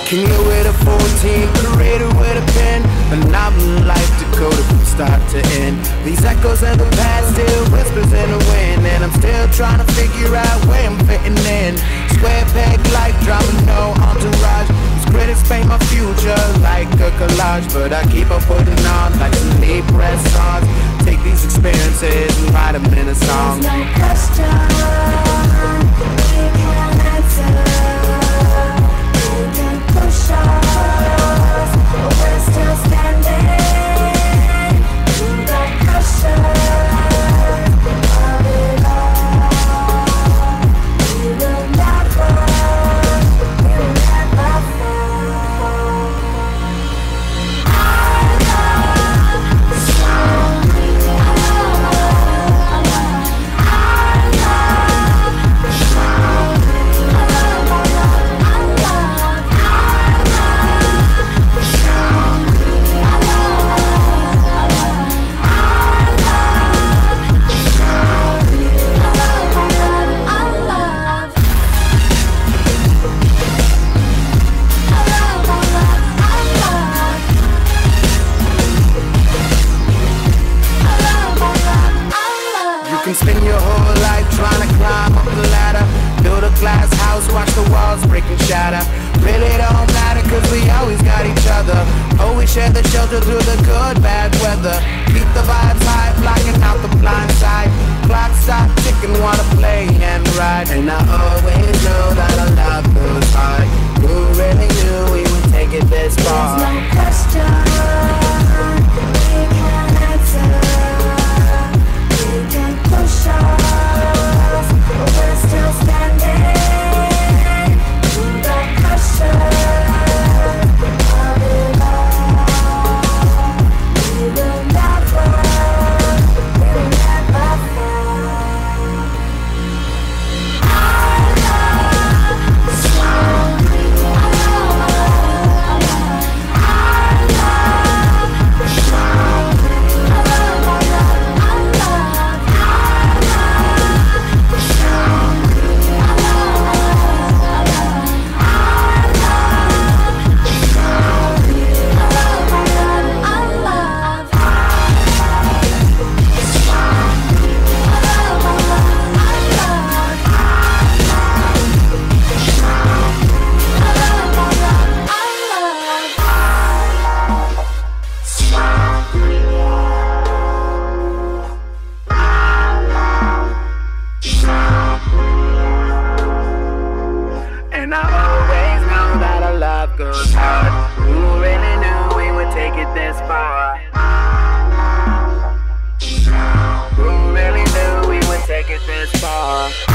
King with a 14, creator with a pen, phenomenal life decoded from start to end. These echoes of the past still whispers in the wind, and I'm still trying to figure out where I'm fitting in. Square peg like drama, no entourage. These critics paint my future like a collage, but I keep on putting on like some knee press songs. Take these experiences and write them in a song. There's no question we can't answer. You can push us, but we're still standing through the pressure of it all. We will never fall. Our love is strong. You can spend your whole life trying to climb up the ladder, build a glass house, watch the walls break and shatter. Really don't matter, cause we always got each other. Always share the shelter through the good, bad weather. Keep the vibes high, blocking out the blind side. Clock stop ticking, wanna play and ride. And I always know that our love goes hard. Who really knew we would take it this far? There's no question we can't answer. You can push us, but we're still standing through the pressure of it all. We will never fall. Our love is strong. Our love is strong. And I always know that our love goes hard. Who really knew we would take it this far? Who really knew we would take it this far?